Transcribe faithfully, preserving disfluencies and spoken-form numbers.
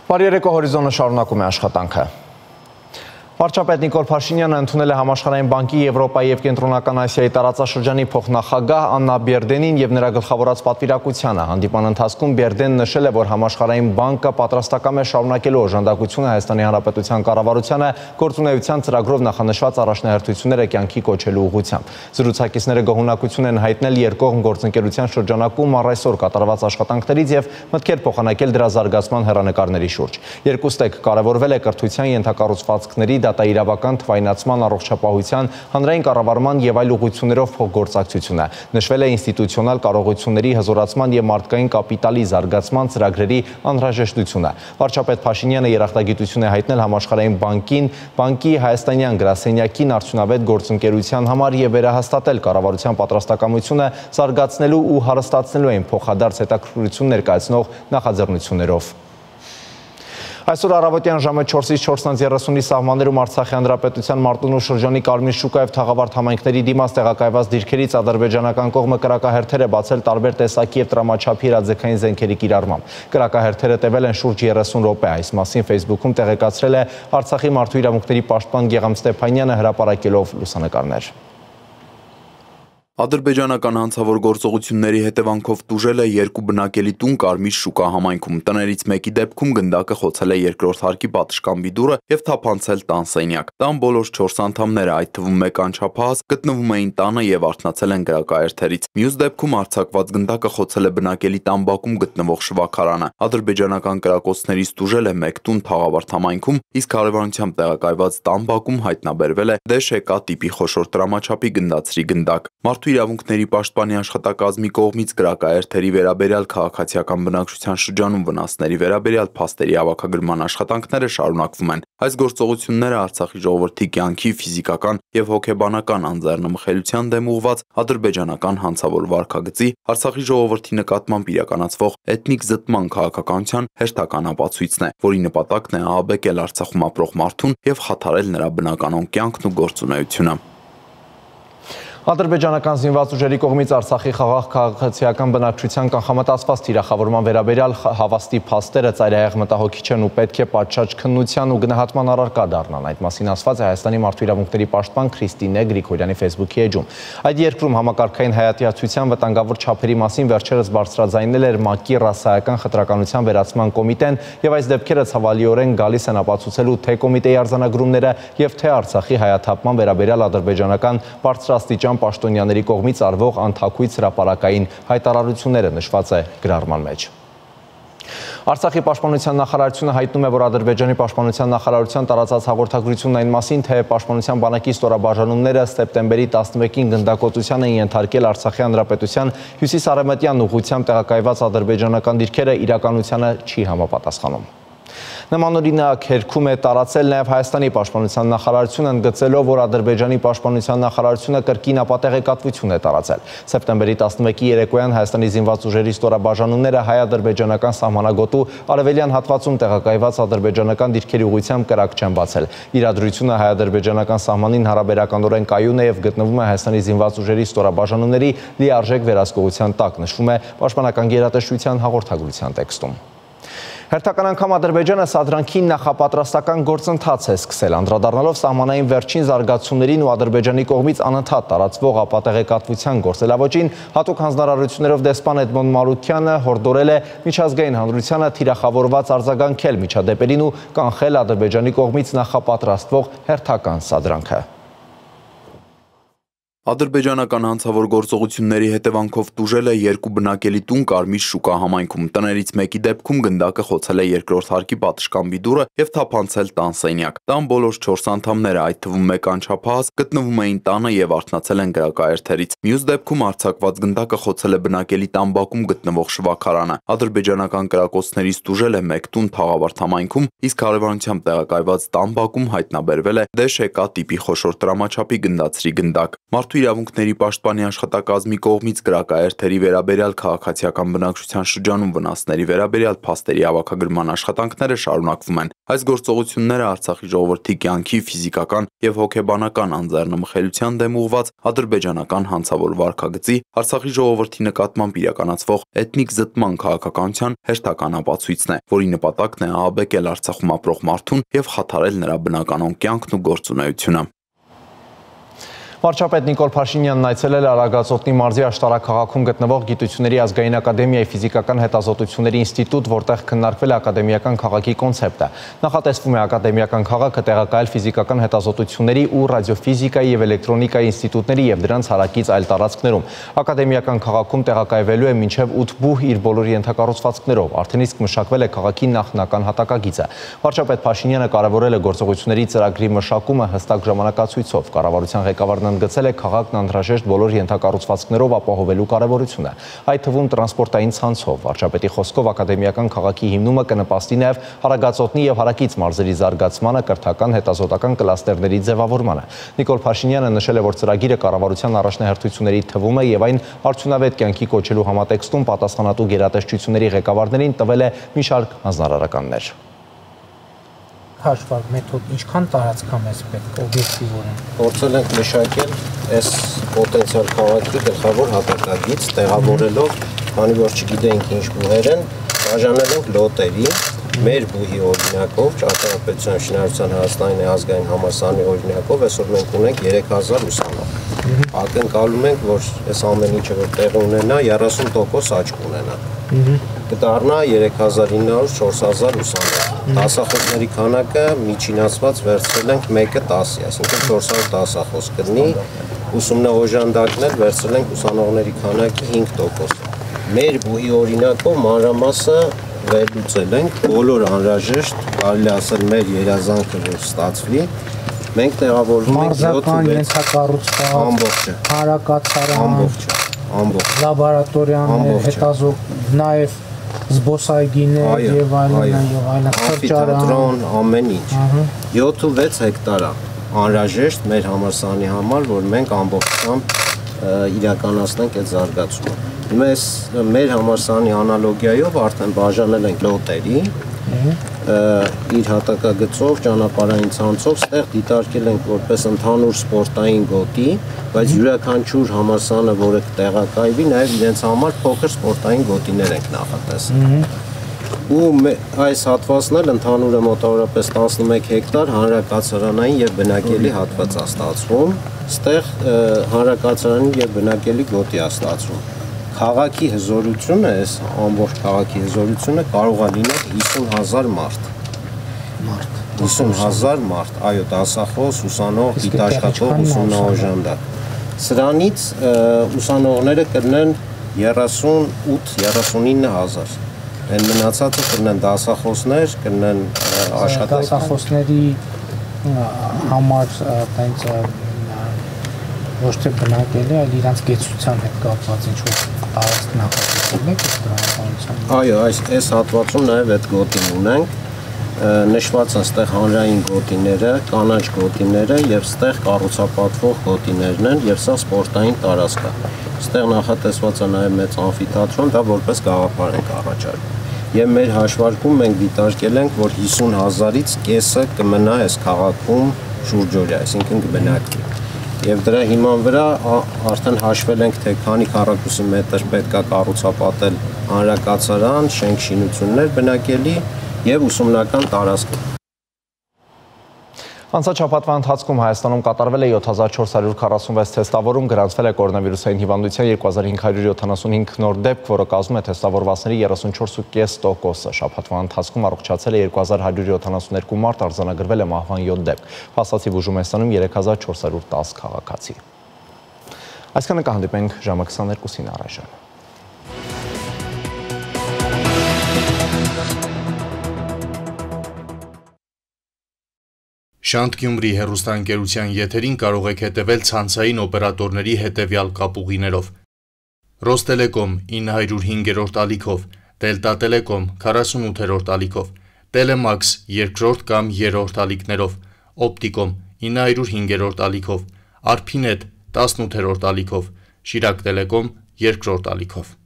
Բարի երեկո, Հորիզոնը շարունակում է աշխատանքը։ Վարչապետ Նիկոլ Փաշինյանը ընդունել է Համաշխարհային բանկի Եվրոպայի և Կենտրոնական Ասիայի տարածաշրջանի փոխնախագահ Աննա Բերդենին և նրա գլխավորած պատվիրակությանը։ Հանդիպման ընթացքում Բերդենն նշել է, որ Համաշխարհային բանկը պատրաստակամ է շարունակելու օժանդակությունը Հայաստանի Հանրապետության կառավարությանը գործունեության ծրագրով նախանշված առաջնահերթությունները կյանքի կոչելու ուղղությամբ։ Զրուցակիցները գոհունակություն են հայտնել երկկողմ գործընկերության շրջանակում առ այսօր կատարված աշխատանքներից և մտքեր փոխանակել դրա զարգացման հեռանկարների շուրջ։ Երկուստեք կարևորվել է կրթության ենթակառուցվածքների դատաիրավական թվայնացման, առողջապահության, հանրային կառավարման և այլ ուղղություններով փոխգործակցությունը։ Նշվել է ինստիտուցիոնալ կարողությունների հզորացման և մարդկային կապիտալի զարգացման ծրագրերի անհրաժեշտությունը։ Վարչապետ Փաշինյանը երախտագիտություն է հայտնել Համաշխարհային բանկին, բանկի հայաստանյան գրասենյակին արդյունավետ գործընկերության համար և վերահաստատել կառավարության պատրաստակամությունը զարգացնելու ու հարստացնելու այն փոխադարձ հետաքրքրություն ներկայացնող նախաձեռնություններով։ Այսօր առավոտյան ժամը չորսից չորսից երեսունի սահմաններում Արցախի Հանրապետության Մարտունու շրջանի Կարմիր շուկա և Թաղավարտ համայնքների դիմաց տեղակայված դիրքերից ադրբեջանական կողմը կրակահերթեր է բացել տարբեր տեսակի և տրամաչափի հրաձգային զենքերի կիրառմամբ։ Կրակահերթերը տևել են շուրջ երեսուն րոպե։ Այս մասին Facebook-ում տեղեկացրել է Արցախի մարդու իրավունքների պաշտպան Գեգամ Ստեփանյանը հրապարակելով լուսանկարներ։ Ադրբեջանական հանցավոր գործողությունների հետևանքով տուժել է երկու բնակելի տուն Կարմիր շուկա համայնքում։ Տներից մեկի դեպքում գնդակը խոցել է երկրորդ հարկի պատշգամբի դուռը և թափանցել տան սենյակ։ Տան բոլոր չորս անդամները, այդ թվում մեկ անչափահաս, գտնվում էին տանը և արթնացել են կրակահերթերից։ Մյուս դեպքում արձակված գնդակը խոցել է բնակելի տան բակում գտնվող շվաքարանը։ Ադրբեջանական կրակոցներից տուժել է մեկ տուն Թաղավարտ համայնքում, իսկ հարևանությամբ տեղակայված տան բակում հայտնաբերվել է դե-շ-կա տիպի խոշոր տրամաչափի գնդացրի գնդակ։ Մարդու իրավունքների պաշտպանի աշխատակազմի կողմից կրակահերթերի վերաբերյալ քաղաքացիական բնակչության շրջանում վնասների վերաբերյալ փաստերի հավաքագրման աշխատանքները շարունակվում են։ Այս գործողությունները Արցախի ժողովրդի կյանքի, ֆիզիկական և հոգեբանական անձեռնմխելիության դեմ ուղղված ադրբեջանական հանցավոր վարքագծի, Արցախի ժողովրդի նկատմամբ իրականացվող էթնիկ զտման քաղաքականության հերթական ապացույցն է, որի նպատակն է ահաբեկել Արցախում ապրող մարդուն և խաթարել նրա բնականոն կյանքն ու գործունեությունը։ Ադրբեջանական զինված ուժերի կողմից Արցախի խաղաղ քաղաքացիական բնակչության կանխամտածված թիրախավորման վերաբերյալ հավաստի փաստերը ծայրահեղ մտահոգիչ են ու պետք է պատշաճ քննության ու գնահատման առարկա դառնան։ Այդ մասին ասված է Հայաստանի մարդու իրավունքների պաշտպան Քրիստինե Գրիգորյանի Facebook-ի էջում։ Այդ երկրում համակարգային հայատյացության վտանգավոր չափերի մասին վերջերս բարձրաձայնել էր ՄԱԿ-ի ռասայական խտրականության վերացման կոմիտեն, և այս դեպքերը ցավալիորեն գալիս են ապացուցելու թե կոմիտեի արձանագրումները և թե Արցախի հայաթափման վերաբերյալ ադրբեջանական բարձրաստիճան պաշտոնյաների կողմից արվող անթաքույց հրապարակային հայտարարությունները, նշված է գրառման մեջ։ Արցախի պաշտպանության նախարարությունը հայտնում է, որ Ադրբեջանի պաշտպանության նախարարության տարածած հաղորդագրությունն այն մասին, թե պաշտպանության բանակի ստորաբաժանումները սեպտեմբերի տասնմեկին գնդակոծության են ենթարկել Արցախի Հանրապետության հյուսիս-արևմտյան ուղղությամբ տեղակայված ադրբեջանական դիրքերը, իրականությանը չի համապատասխանում։ Նման օրինակ հերքում է տարածել նաև Հայաստանի պաշտպանության նախարարությունը, ընդգծելով, որ Ադրբեջանի պաշտպանության նախարարությունը կրկին ապատեղեկատվություն է տարածել։ Սեպտեմբերի տասնմեկի երեկոյան Հայաստանի զինված ուժերի ստորաբաժանումները հայ-ադրբեջանական սահմանագոտու արևելյան հատվածում տեղակայված ադրբեջանական դիրքերի ուղղությամբ կրակ չեն բացել։ Իրադրությունը հայ-ադրբեջանական սահմանին հարաբերականորեն կայուն է և գտնվում է Հայաստանի զինված ուժերի ստորաբաժանումների լիարժեք վերահսկողության տակ, նշվում է Պաշտպանական գերատեսչության հաղորդագրության տեքստում։ Հերթական անգամ Ադրբեջանը սադրանքի նախապատրաստական գործընթաց է սկսել, անդրադառնալով սահմանային վերջին զարգացումներին ու Ադրբեջանի կողմից անընդհատ տարածվող ապատեղեկատվության գործելավոճին, հատուկ հանձնարարություններով դեսպան Էդմոն Մարուքյանը հորդորել է միջազգային հանրությանը թիրախավորված արձագանքել միջադեպերին ու կանխել Ադրբեջանի կողմից նախապատրաստվող հերթական սադրանքը։ Ադրբեջանական հանցավոր գործողությունների հետևանքով տուժել է երկու բնակելի տուն Կարմիր շուկա համայնքում։ Տներից մեկի դեպքում գնդակը խոցել է երկրորդ հարկի պատշգամբի դուռը և թափանցել տան սենյակ։ Տան բոլոր չորս անդամները, այդ թվում մեկ անչափահաս, գտնվում էին տանը և արթնացել են կրակահերթերից։ Մյուս դեպքում արձակված գնդակը խոցել է բնակելի տան բակում գտնվող շվաքարանը։ Ադրբեջանական կրակոցներից տուժել է մեկ տուն Թաղավարտ համայնքում, իսկ հարևանությամբ տեղակայված տան բակում հայտնաբերվել է դե-շ-կա տիպի խոշոր տրամաչափի գնդացրի գնդակ։ Մարդու իրավունքների պաշտպանի աշխատակազմի կողմից գրակաերթերի վերաբերյալ քաղաքացիական բնակչության շրջանում վնասների վերաբերյալ փաստերի հավաքագրման աշխատանքները շարունակվում են։ Այս գործողությունները Արցախի ժողովրդի կյանքի, ֆիզիկական եւ հոգեբանական անձեռնմխելիության դեմ ուղղված ադրբեջանական հանցավոր վարքագծի, Արցախի ժողովրդի նկատմամբ իրականացվող էթնիկ զտման քաղաքականության հերթական ապացույցն է, որի նպատակն է ահաբեկել Արցախում ապրող մարդուն եւ խաթարել նրա բնականոն կյանքն ու գործունեությունը։ Վարչապետ Նիկոլ Փաշինյանն այցելել է Արագածոտնի մարզի Աշտարակ քաղաքում գտնվող Գիտությունների ազգային ակադեմիայի ֆիզիկական հետազոտությունների ինստիտուտ, որտեղ քննարկվել է ակադեմիական քաղաքի կոնցեպտը։ Նախատեսվում է ակադեմիական քաղաքը տեղակայել ֆիզիկական հետազոտությունների ու ռադիոֆիզիկայի եւ էլեկտրոնիկայի ինստիտուտների եւ դրանց հարակից այլ տարածքներում։ Ակադեմիական քաղաքում տեղակայվելու է մինչեւ ութ բուհ իր բոլոր ենթակառուցվածքներով։ Արդեն իսկ մշակվել է քաղաքի նախնական հատակագիծը։ Վարչապետ Փաշինյանը կարևորել է գործողությունների ծրագրի մշակումը հստակ ժամանակացույցով։ Կառավարության ղեկավարն ընդգծել է քաղաքն անհրաժեշտ բոլոր ենթակառուցվածքներով ապահովելու կարևորությունը, այդ թվում տրանսպորտային ցանցով։ Վարչապետի խոսքով ակադեմիական քաղաքի հիմնումը կնպաստի նաև Արագածոտնի եւ հարակից մարզերի զարգացմանը, կրթական հետազոտական կլաստերների ձևավորմանը։ Նիկոլ Փաշինյանը նշել է, որ ծրագիրը կառավարության առաջնահերթությունների թվում է եւ այն արդյունավետ կյանքի կոչելու համատեքստում պատասխանատու գերատեսչությունների ղեկավարներին տվել է մի շարք հանձնարարականներ։ Հաշվառ մեթոդ ինչքան տարածքամ է պետք օբյեկտիվորեն։ Փորձել ենք մշակել այս պոտենցիալ քաղաքի գլխավոր հատակագիծ, տեղավորելով, քանի որ չգիտենք ինչ բուհեր են, բաժանել ենք լոտերի, մեր բուհի օրինակով, Ճարտարապետության շինարարության Հայաստանի ազգային համալսարանի օրինակով, այսօր մենք ունենք երեք հազար ուսանող։ Ակնկալում ենք, որ այս ամեն ինչը որ տեղի ունենա, երեսուն տոկոս աճ կունենա։ Կդառնա երեք հազար ինը հարյուր չորս հազար ուսանող։ Դասախոսների քանակը միջինացված վերցրել ենք մեկը տասի, այսինքն չորս հարյուր դասախոս կլինի, ուսումնաօժանդակն էլ վերցրել ենք ուսանողների քանակի հինգ տոկոս։ Մեր բուհի օրինակով մանրամասը վերլուծել ենք, բոլոր անհրաժեշտ, կարելի ասել մեր երազանքը որ ստացվի, մենք տեղավորվում ենք մարզական ենթակառուցված, ամբողջը, հարակացարան, ամբողջը, ամբողջ, լաբորատորիաներ, հետազոտ, նաև զբոսայգիներ եւ այլն եւ այլն, ամֆիթեատրոն, ամեն ինչ։ յոթ ու վեց հեկտար է անհրաժեշտ մեր համալսարանի համար, որ մենք ամբողջությամբ իրականացնենք այդ զարգացումը։ Հիմա այս մեր համալսարանի անալոգիայով արդեն բաժանել ենք լոտերի, իր հատակագծով, ճանապարհային ցանցով, ստեղ դիտարկել ենք որպես ընդհանուր սպորտային գոտի, բայց յուրաքանչյուր համալսարանը, որը կտեղակայվի, նաև իրենց համար փոքր սպորտային գոտիներ ենք նախատեսել։ Ու այս հատվածն էլ ընդհանուրը մոտավորապես տասնմեկ հեկտար հանրակացարանային եւ բնակելի հատված է ստացվում, ստեղ հանրակացարանային եւ բնակելի գոտի է ստացվում։ Քաղաքի հզորությունը, այս ամբողջ քաղաքի հզորությունը կարող է լինել հիսուն հազար մարդ։ մարդ։ հիսուն հազար մարդ, այո, դասախոս, ուսանող, գիտաշխատող, ուսումնաօժանդակ։ Սրանից ուսանողները կլինեն երեսունութ երեսունինը հազար։ Այն մնացածը կլինեն դասախոսներ, կլինեն աշխատող։ Դասախոսների համար տենց ոչ թե բնակելի, այլ իրանց գեցության հետ կապված ինչ-որ տարածք նախատեսել եք տրամաբանության։ Այո, այս այս հատվածում նաև այդ գոտին ունենք, նշված են ստեղ հանրային գոտիները, կանաչ գոտիները եւ ստեղ կառուցապատվող գոտիներն են եւ սա սպորտային տարածք է։ Ստեղ նախատեսված է նաև մեծ ամֆիթեատրոն, դա որպես գաղափար ենք առաջարկում։ Եվ մեր հաշվարկում մենք դիտարկել ենք, որ հիսուն հազարից կեսը կմնա այս քաղաքում շուրջօրյա, այսինքն կբնակվի։ Եվ դրա հիման վրա արդեն հաշվել ենք, թե քանի քառակուսի մետր պետք է կառուցապատել հանրակացարան, շենք շինություններ բնակելի եւ ուսումնական տարածք։ Անցած շաբաթվա ընթացքում Հայաստանում կատարվել է յոթ հազար չորս հարյուր քառասունվեց թեստավորում, գրանցվել է կորոնավիրուսային հիվանդության երկու հազար հինգ հարյուր յոթանասունհինգ նոր դեպք, որը կազմում է թեստավորվածների երեսունչորս կόμμα պենս տոկոսը։ Շաբաթվա ընթացքում առողջացել է երկու հազար հարյուր յոթանասունյոթ մարդ, արձանագրվել է մահվան յոթ դեպք։ Փաստացի բուժում են ստանում երեք հազար չորս հարյուր տասը քաղաքացի։ Այսքանը կհանդիպենք ժամը քսաներկուսին առայժմ։ Շանթ Գյումրի հեռուստաընկերության եթերին կարող եք հետևել ցանցային օպերատորների հետևյալ կապուղիներով. Ռոստելեկոմ ինը հարյուր հինգերորդ ալիքով, Դելտա Տելեկոմ քառասունութերորդ ալիքով, Տելեմաքս երկրորդ կամ երրորդ ալիքներով, Օպտիկոմ ինը հարյուր հինգերորդ ալիքով, Արփինետ տասնութերորդ ալիքով, Շիրակ Տելեկոմ երկրորդ ալիքով։